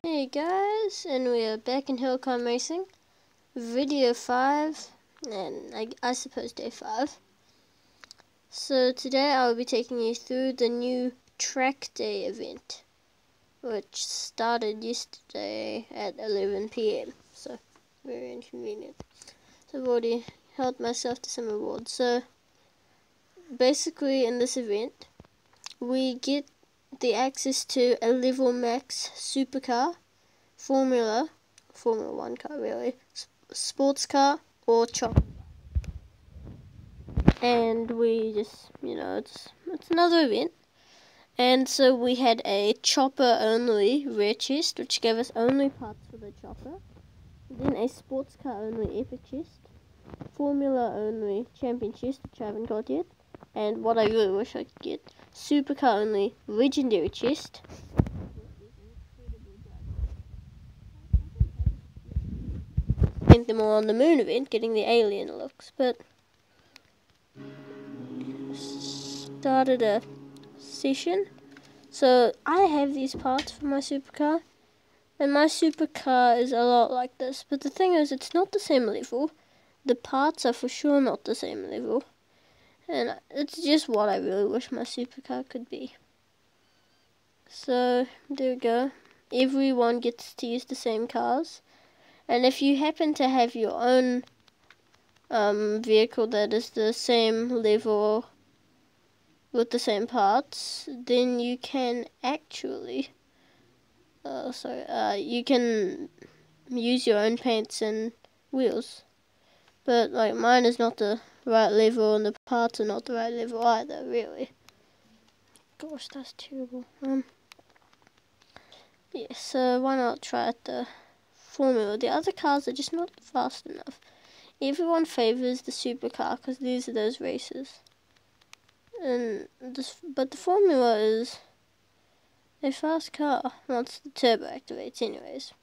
Hey guys, and we are back in Hill Climb Racing, video 5, and I suppose day 5. So today I will be taking you through the new track day event, which started yesterday at 11 PM, so very inconvenient. So I've already held myself to some rewards. So basically in this event, we get the access to a level max supercar, Formula 1 car really, sports car, or chopper. And we just, it's another event. And so we had a chopper only rare chest, which gave us only parts for the chopper. Then a sports car only epic chest, Formula only champion chest, which I haven't got yet. And what I really wish I could get, supercar only legendary chest. Spent them all on the moon event, getting the alien looks, but started a session. So I have these parts for my supercar, and my supercar is a lot like this, but the thing is, it's not the same level. The parts are for sure not the same level, and it's just what I really wish my supercar could be. So there we go. Everyone gets to use the same cars, and if you happen to have your own vehicle that is the same level with the same parts, then you can actually you can use your own paints and wheels, but like mine is not the right level and the parts are not the right level either, really. Gosh, that's terrible. Yeah, so why not try out the Formula? The other cars are just not fast enough. Everyone favors the supercar because these are those races. But the Formula is a fast car once the turbo activates anyways.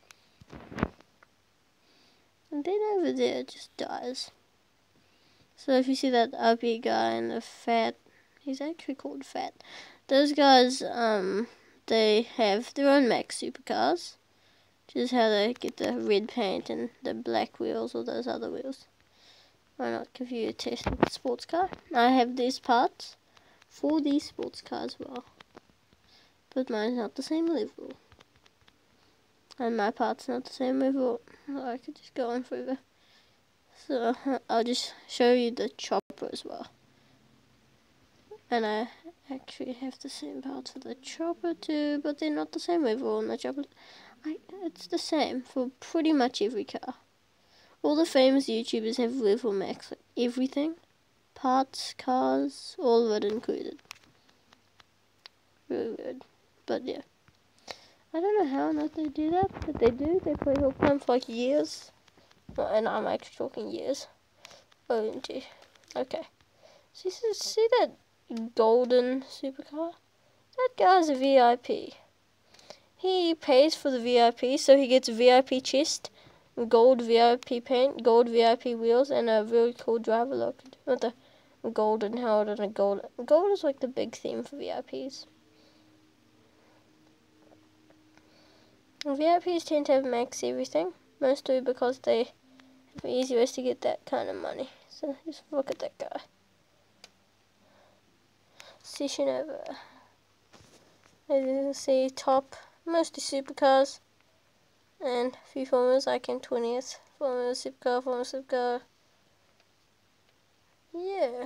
And then over there it just dies. So if you see that uppy guy and the fat, he's actually called Fat. Those guys, they have their own max supercars, which is how they get the red paint and the black wheels or those other wheels. Why not give you a test with the sports car? I have these parts for these sports cars as well, but mine's not the same level. And my part's not the same level. I could just go on forever. So I'll just show you the chopper as well. And I actually have the same parts for the chopper too, but they're not the same level on the chopper. It's the same for pretty much every car. All the famous YouTubers have level max, like everything. Parts, cars, all of it included. Really weird. But yeah. I don't know how or not they do that, but they do. They play Hill Climb for like years. Well, and I'm actually talking years. OMG. Okay. So you see that golden supercar? That guy's a VIP. He pays for the VIP, so he gets a VIP chest, gold VIP paint, gold VIP wheels, and a really cool driver look with a golden helmet and a gold. Gold is like the big theme for VIPs. VIPs tend to have max everything, mostly because they have easy ways to get that kind of money. So just look at that guy. Session over. As you can see, top, mostly supercars, and a few formulas. I came 20th. Formula supercar. Yeah.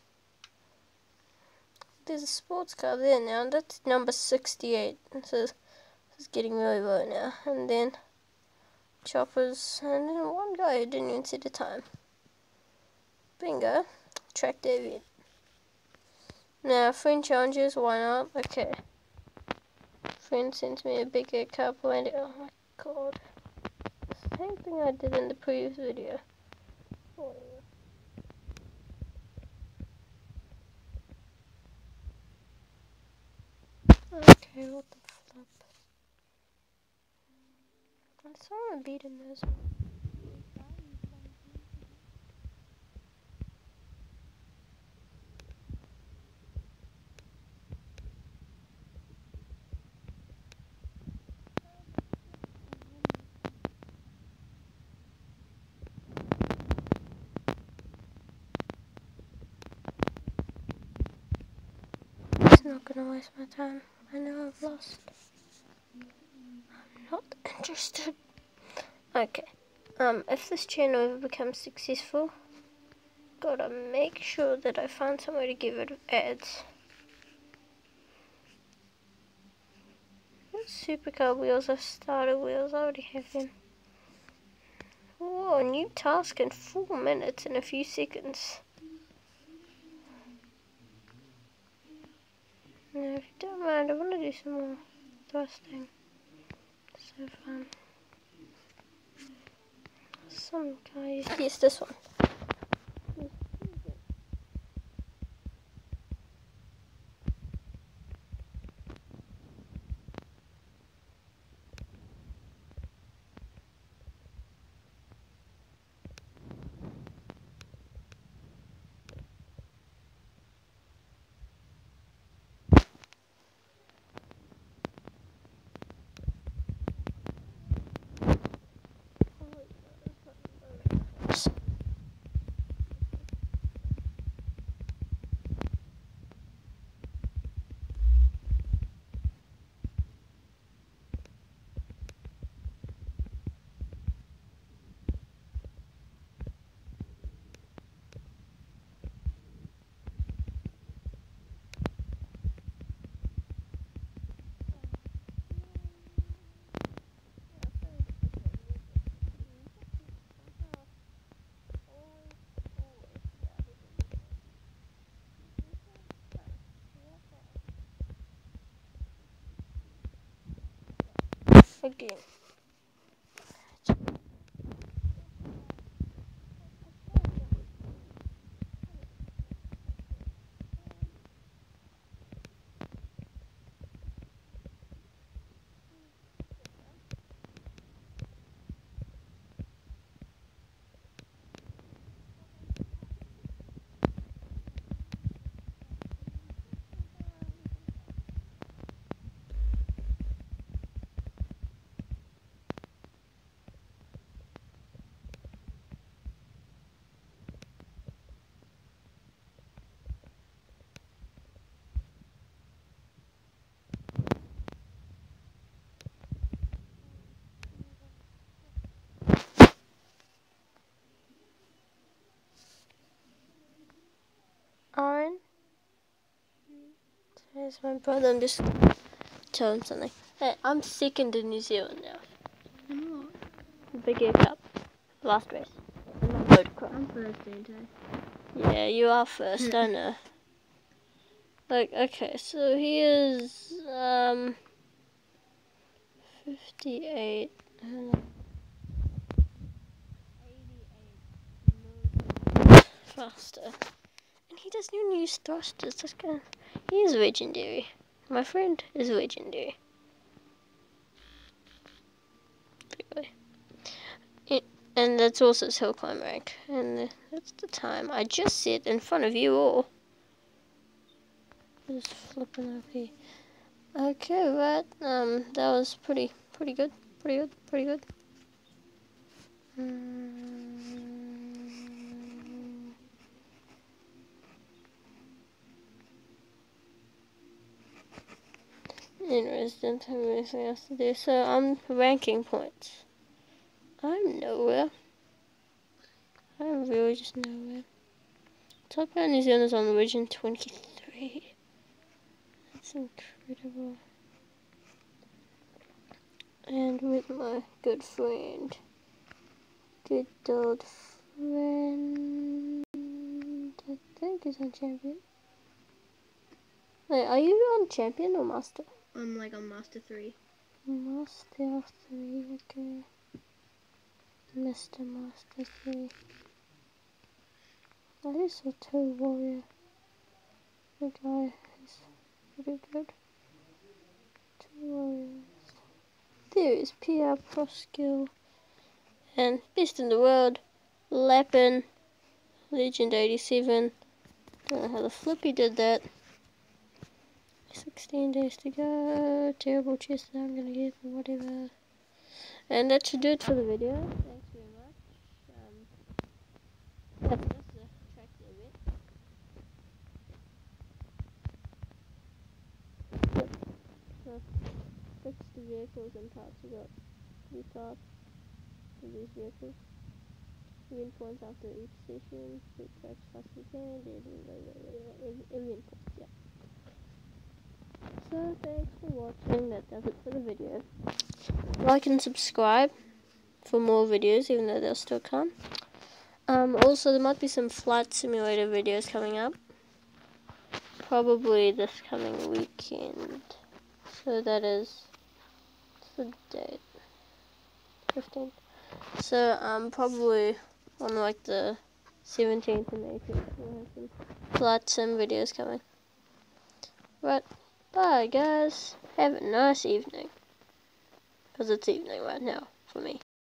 There's a sports car there now, and that's number 68. So it's getting really low now. And then choppers, and then one guy who didn't even see the time. Bingo. Track day event. Now, friend challenges, why not? Okay. Friend sends me a bigger couple and oh my god. Same thing I did in the previous video. Okay, what the flip? I saw a beat in this. gonna waste my time. I know I've lost. I'm not interested. Okay. If this channel ever becomes successful, gotta make sure that I find somewhere to give it ads. Supercar wheels are starter wheels. I already have them. Oh, new task in 4 minutes and a few seconds. No, if you don't mind, I want to do some more thrusting. So fun. Some guy. Yes, this one. Again. Aaron? There's my brother. I'm just telling him something. Hey, I'm second in New Zealand now. I'm The Big Air Cup. Last race. In my motocross. I'm first, ain't Yeah, you are first, I know. Like, okay, so here's 58 faster. And he doesn't even use thrusters. This guy, he is legendary. My friend is legendary. Really. And that's also his hill climb rank. And that's the time I just set in front of you all. Just flipping up here. Okay, right. That was pretty good. Pretty good. Anyways, don't have anything else to do. So I'm ranking points. I'm nowhere. I'm really just nowhere. Top Power New Zealand is on region 23. That's incredible. And with my good friend. Good old friend. I think he's on champion. Wait, are you on champion or master? I'm like on Master 3. Master 3, okay. Mr. Master 3. I just saw two warrior. The guy is pretty good. Two warriors. There is PR Pro Skill. And best in the world. Lappin. Legend 87. Don't know how the flippy did that. 16 days to go. Terrible chest that I'm gonna get, but whatever. And that should do it for the video. Thanks very much. That's the track a bit. vehicles and parts you got to be parts of these vehicles. Win points after each session. Quick tracks fast as you can. Win points, yeah. So thanks for watching. That does it for the video. Like and subscribe for more videos, even though they'll still come. Also, there might be some flight simulator videos coming up. Probably this coming weekend. So that is the date. 15th. So, probably on like the 17th and 18th, we'll have some flight sim videos coming. Right, bye guys. Have a nice evening. Because it's evening right now for me.